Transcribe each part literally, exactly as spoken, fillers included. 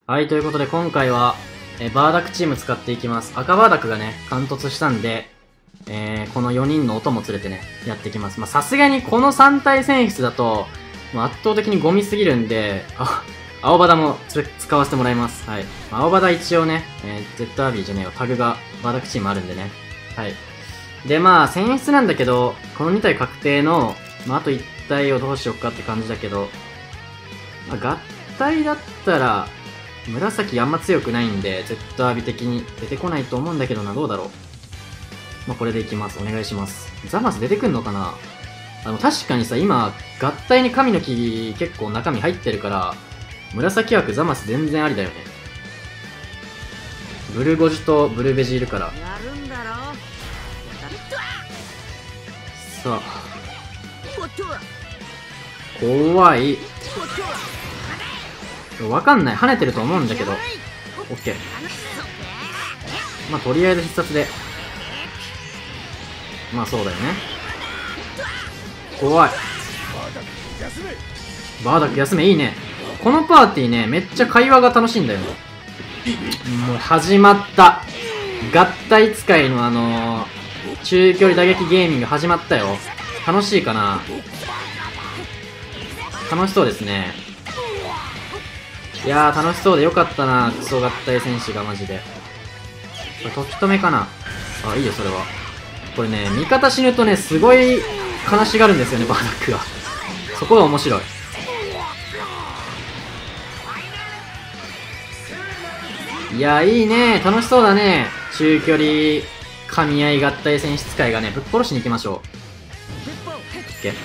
はい、ということで今回は、えーバーダックチーム使っていきます。赤バーダックがね、貫突したんで、えー、このよにんの音も連れてね、やっていきます。まあ、さすがにこのさん体選出だと、もう圧倒的にゴミすぎるんで、あ、青バダもつ使わせてもらいます。はい。青バダ一応ね、えー、Z アービーじゃねえよ、タグがバーダックチームあるんでね。はい。で、まあ、選出なんだけど、このに体確定の、まあ、あといち体をどうしようかって感じだけど、まあ、合体だったら、紫あんま強くないんで、Z アービー的に出てこないと思うんだけどな、どうだろう。まあ、これでいきます。お願いします。ザマス出てくんのかな。あの、確かにさ、今、合体に神の木結構中身入ってるから、紫枠ザマス全然ありだよね。ブルゴジとブルベジいるから。さあ。怖い。わかんない。跳ねてると思うんだけど。オッケー。まあ、とりあえず必殺で。まあ、そうだよね。怖い。バーダック休め、いいね。このパーティーね、めっちゃ会話が楽しいんだよね。もう始まった。合体使いのあのー、中距離打撃ゲーミング始まったよ。楽しいかな。楽しそうですね。いやー、楽しそうでよかったな、クソ合体選手がマジで。これ、時止めかな。あ、いいよ、それは。これね、味方死ぬとね、すごい悲しがるんですよね、バーダックが。そこが面白い。いやー、いいね。楽しそうだね。中距離、噛み合い合体選手使いがね、ぶっ殺しに行きましょう。オッケー。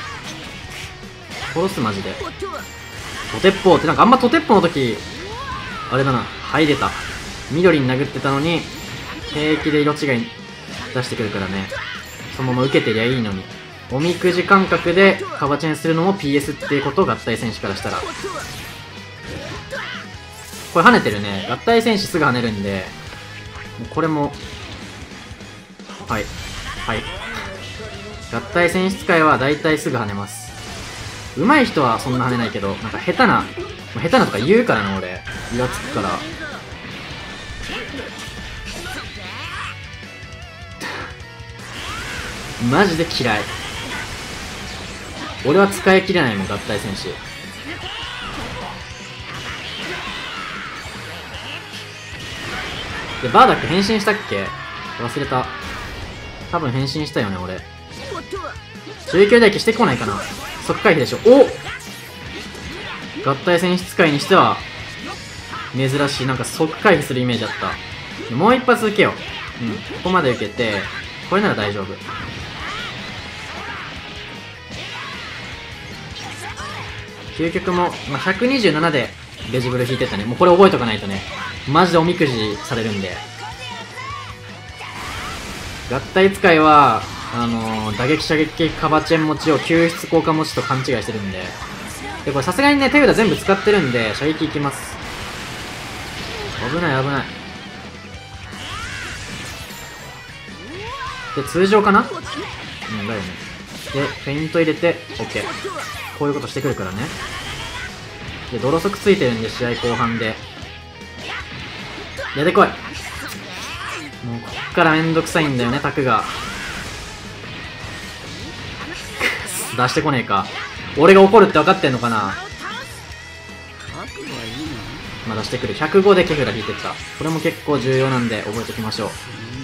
殺す、マジで。トテッポーってなんかあんまトテッポの時、あれだな、入れた。緑に殴ってたのに、平気で色違い出してくるからね。そのまま受けてりゃいいのに。おみくじ感覚でカバチェンするのも ピーエス っていうことを合体選手からしたら。これ跳ねてるね。合体選手すぐ跳ねるんで、もうこれも、はい。はい。合体選手使いは大体すぐ跳ねます。上手い人はそんな跳ねないけど、なんか下手な、下手なとか言うからな、俺。イラつくから。マジで嫌い。俺は使い切れないもん、合体選手。で、バーダック変身したっけ？忘れた。多分変身したよね、俺。中距離打撃してこないかな。即回避でしょ。お！合体選手使いにしては、珍しい。なんか即回避するイメージあった。もう一発受けよう。うん。ここまで受けて、これなら大丈夫。究極も、まあ、ひゃくにじゅうななでベジブル引いてったね。もうこれ覚えとかないとね。マジでおみくじされるんで。合体使いは、あのー、打撃射撃カバチェン持ちを救出効果持ちと勘違いしてるんで。で、これさすがにね、手札全部使ってるんで、射撃いきます。危ない危ない。で、通常かな？うん、だよね。で、フェイント入れて、OK。こういうことしてくるからね。で、泥速ついてるんで、試合後半で。出てこい。もう、こっからめんどくさいんだよね、タクが。出してこねえか。俺が怒るって分かってんのかな。まあ出してくる。ひゃくごでケフラ引いてった。これも結構重要なんで覚えておきましょう。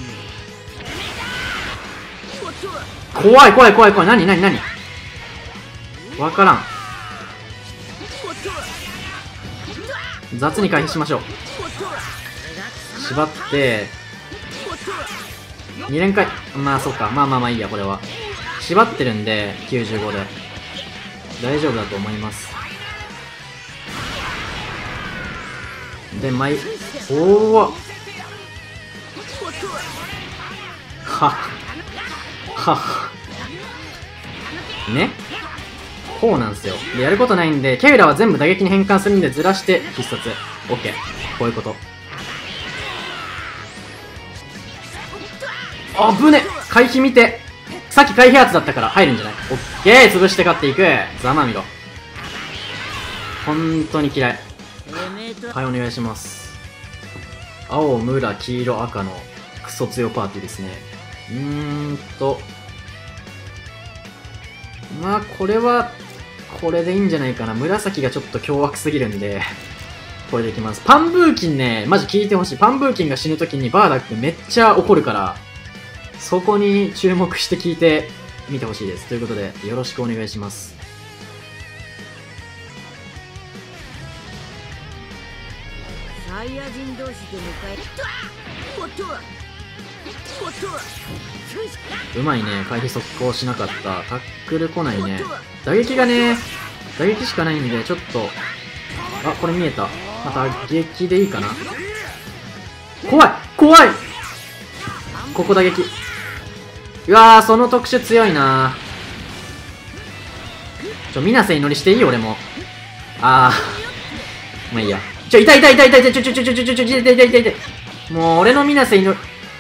怖い怖い怖い怖い。なになになに分からん。雑に回避しましょう。縛って、に連回。まあそっか。まあまあまあいいや、これは。縛ってるんで、きゅうじゅうごで。大丈夫だと思います。で、毎、おーははねこうなんすよ。で、やることないんで、ケイラは全部打撃に変換するんでずらして必殺。オッケー。こういうこと。あぶね回避見て。さっき回避圧だったから入るんじゃない？オッケー、潰して勝っていく。ざまみろ。本当に嫌い。 はい、お願いします。青、村、黄色、赤のクソ強パーティーですね。うーんと。まあ、これは、これでいいんじゃないかな。紫がちょっと凶悪すぎるんで、これでいきます。パンブーキンね、マジ聞いてほしい。パンブーキンが死ぬときにバーダックめっちゃ怒るから、そこに注目して聞いてみてほしいです。ということで、よろしくお願いします。 サイヤ人同士で迎えうまいね。回避速攻しなかった。タックル来ないね。打撃がね、打撃しかないんで、ちょっと、あ、これ見えた。また打撃でいいかな。怖い怖いここ打撃。うわー、その特殊強いなー。ちょ、水瀬祈りしていい俺も。あー。まあいいや。ちょ、痛い痛い痛い痛い痛い、ちょちょちょちょちょちょちょ、痛い痛い痛い痛い。もう俺の水瀬祈り。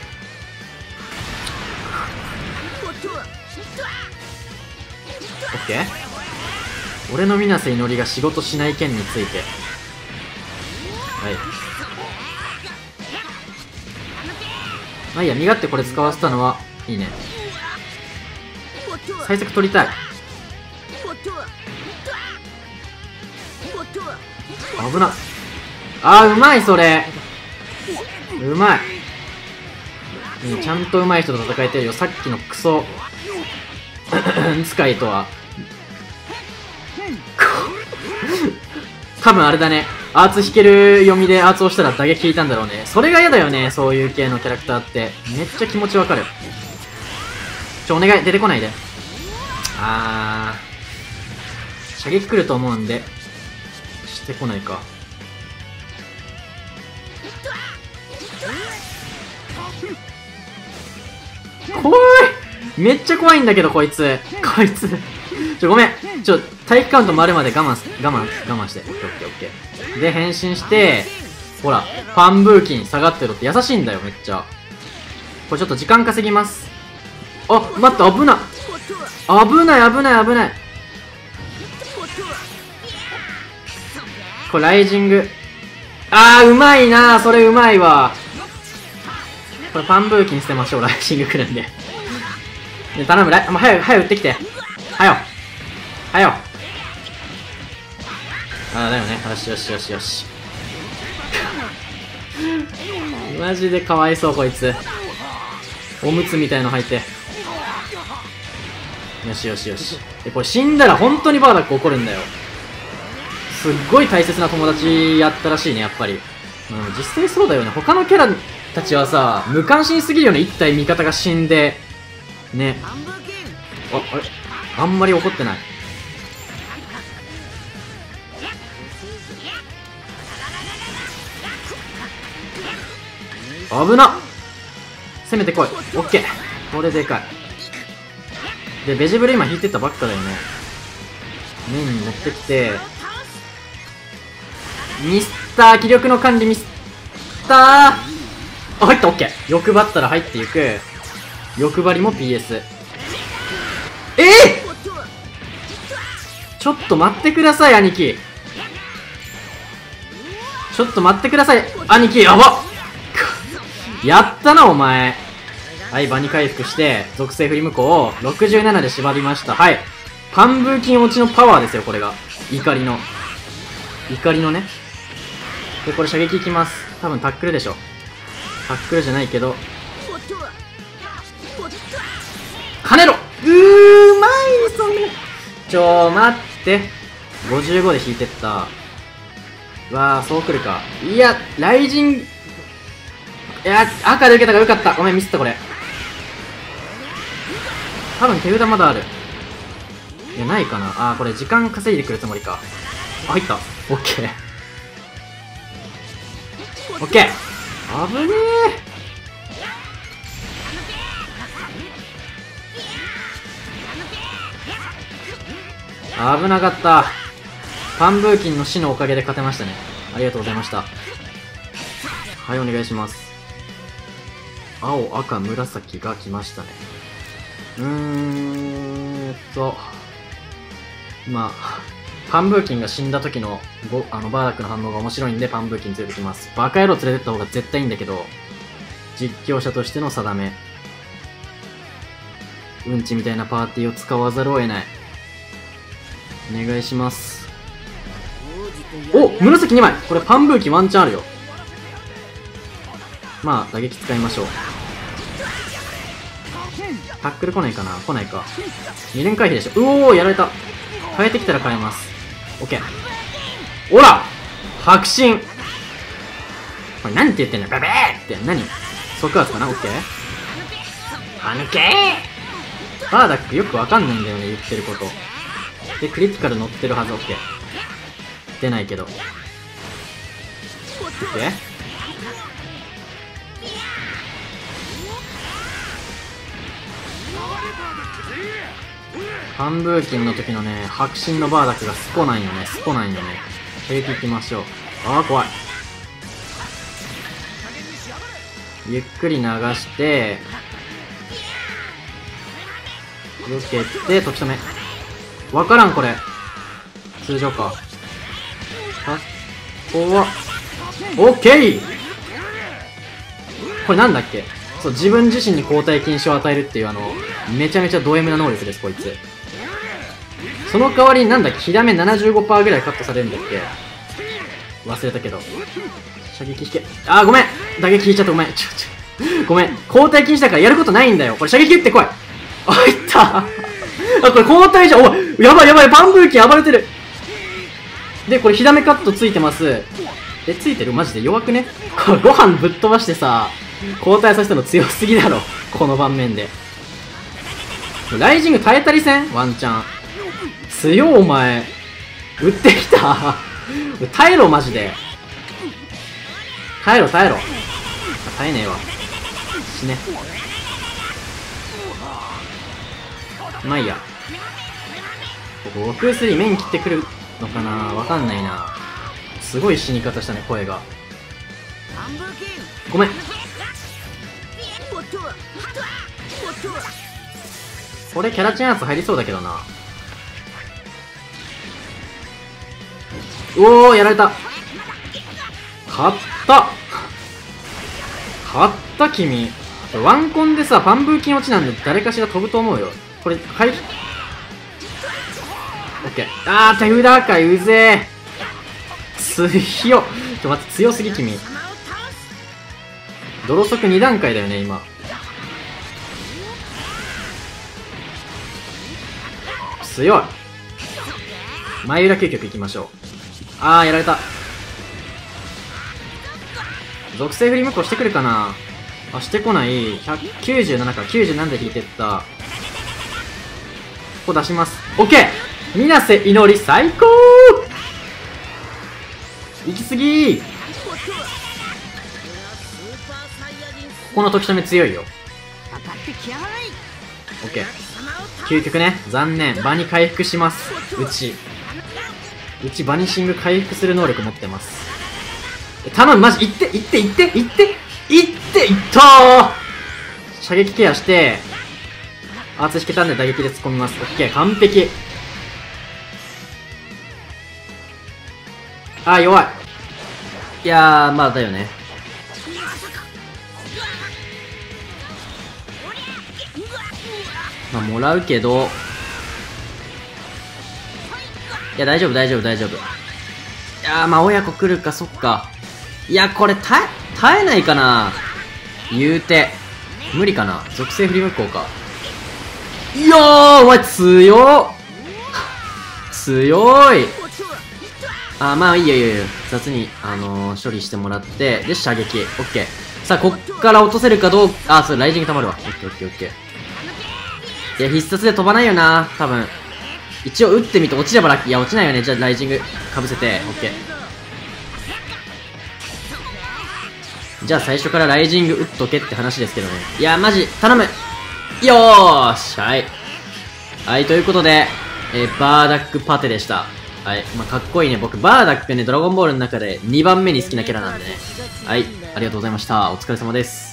オッケー。俺の水瀬祈りが仕事しない件について。はい。まあいいや、身勝手これ使わせたのはいいね。最速取りたい。危な。あー、うまいそれ。うまい。うん、ちゃんとうまい人と戦えてるよ。さっきのクソ使いとは。多分あれだね。アーツ引ける読みでアーツをしたら打撃引いたんだろうね。それが嫌だよね、そういう系のキャラクターって。めっちゃ気持ちわかる。ちょ、お願い、出てこないで。あー。射撃来ると思うんで、してこないか。怖い！めっちゃ怖いんだけど、こいつ。こいつ。ちょ、ごめん。ちょ、体育カウント回るまで我慢す、我慢、我慢して。オッケーオッケーオッケー。で、変身して、ほら、パンブーキン下がってるって優しいんだよ、めっちゃ。これちょっと時間稼ぎます。あ、待って、危な。危ない、危ない、危ない。これ、ライジング。あー、うまいなー。それうまいわ。これ、パンブーキン捨てましょう。ライジング来るんで。で、頼む。ライ、もう早く、早く打ってきて。はよ。はよ。あー、だよね。よしよしよしよし。マジでかわいそう、こいつ。おむつみたいの履いて。よしよしよし。で、これ死んだら本当にバーダック怒るんだよ。すっごい大切な友達やったらしいね、やっぱり。うん、実際そうだよね。他のキャラたちはさ、無関心すぎるよね。一体味方が死んで。ね。あ、あれあんまり怒ってない。危なっ！攻めてこい。オッケー。これでかい。で、ベジブル今引いてったばっかだよね。面に持ってきて、ミスター気力の管理ミスターあ、入った。オッケー。欲張ったら入っていく。欲張りも ピーエス。えー、ちょっと待ってください、兄貴。ちょっと待ってください、兄貴。やばっやったな、お前。はい、場に回復して、属性振り向こうをろくじゅうななで縛りました。はい。パンブーキン落ちのパワーですよ、これが。怒りの。怒りのね。で、これ射撃いきます。多分タックルでしょ。タックルじゃないけど。跳ねろ！うーまいそれ。ちょー、待って。ごじゅうごで引いてった。うわー、そう来るか。いや、雷神、いや、赤で受けたからよかった。ごめん、ミスった、これ。多分手札まだある。いや、ないかな。あー、これ時間稼いでくるつもりか。あ、入った。オッケー。オッケー。危ねー。危なかった。パンブーキンの死のおかげで勝てましたね。ありがとうございました。はい、お願いします。青、赤、紫が来ましたね。うーんと、まあ、 パンブーキンが死んだ時のごあのバーダックの反応が面白いんでパンブーキン連れてきます。バカ野郎連れてった方が絶対いいんだけど、実況者としての定め。うんちみたいなパーティーを使わざるを得ない。お願いします。お、紫にまい。これパンブーキワンチャンあるよ。まあ打撃使いましょう。タックル来ないかな、来ないか。に連回避でしょ。うおー、やられた。変えてきたら変えます。オッケー。おら迫真。これ何て言ってんの、ベベーって何即圧かな。オッケー。はぬけー。バーダックよくわかんないんだよね、言ってること。で、クリティカル乗ってるはず。オッケー。出ないけど。オッケー。パンブーキンの時のね、迫真のバーダックがスポなんよね、スポなんよね。射撃いきましょう。ああ、怖い。ゆっくり流して、避けて、時止め。わからん、これ。通常か。あ、ここは、オッケー。これなんだっけ。そう、自分自身に交代禁止を与えるっていう、あの、めちゃめちゃド M な能力です、こいつ。その代わりになんだっけ、火ダメ ななじゅうごパーセント ぐらいカットされるんだっけ。忘れたけど。射撃引け。あー、ごめん。打撃引いちゃった、ごめん。ちょ、ちょ。ごめん。交代禁止だからやることないんだよ。これ射撃打ってこい。あ、いったあ、これ交代じゃん。おい、やばいやばい、パンブーキン暴れてる。で、これ火ダメカットついてます。え、ついてるマジで弱くね。これご飯ぶっ飛ばしてさ、交代させたの強すぎだろ。この盤面で。ライジング耐えたりせんワンチャン。強お前。撃ってきた。耐えろマジで。耐えろ耐えろ。耐えねえわ。死ね。まあいいや。こころくスリー面切ってくるのかな、わかんないな。すごい死に方したね、声が。ごめん。これキャラチェン圧入りそうだけどな。おお、やられた。勝った勝った君。ワンコンでさ、パンブーキン落ちなんで誰かしら飛ぶと思うよ。これ、回避。オッケー。あー、手札かい、うぜー。強っ。ちょ、待って、強すぎ君。泥速に段階だよね、今。強い。前裏究極いきましょう。あー、やられた。属性振り向こうしてくるかなあ、してこない。ひゃくきゅうじゅうななか。きゅうじゅうななで引いてった。ここ出します。オッケー。水瀬祈り最高。行き過ぎー。ここの時止め強いよ。オッケー。究極ね。残念。場に回復します。うち。うちバニシング回復する能力持ってます。頼む、マジ、いって、いって、いって、いって、いって、いったー。射撃ケアして、アーツ引けたんで打撃で突っ込みます。オッケー、完璧。あー、弱い。いやー、まあだよね。まあ、もらうけど、いや、大丈夫、大丈夫、大丈夫。いやー、まあ、親子来るか、そっか。いや、これ、耐え、耐えないかな言うて。無理かな属性振り向こうか。いやー、お前、強っ強い。あー、まあ、いいよ、いいよ、いいよ。雑に、あのー、処理してもらって、で、射撃。オッケー。さあ、こっから落とせるかどうか。あー、それ、ライジング溜まるわ。オッケー、オッケー、オッケー。いや、必殺で飛ばないよな、多分。一応打ってみて落ちればラッキー。いや、落ちないよね。じゃあ、ライジングかぶせて。オッケー。じゃあ、最初からライジング打っとけって話ですけどね。いや、マジ、頼む。よーし。はい。はい、ということで、えー、バーダックパテでした。はい。まあ、かっこいいね。僕、バーダックね、ドラゴンボールの中でにばんめに好きなキャラなんでね。はい。ありがとうございました。お疲れ様です。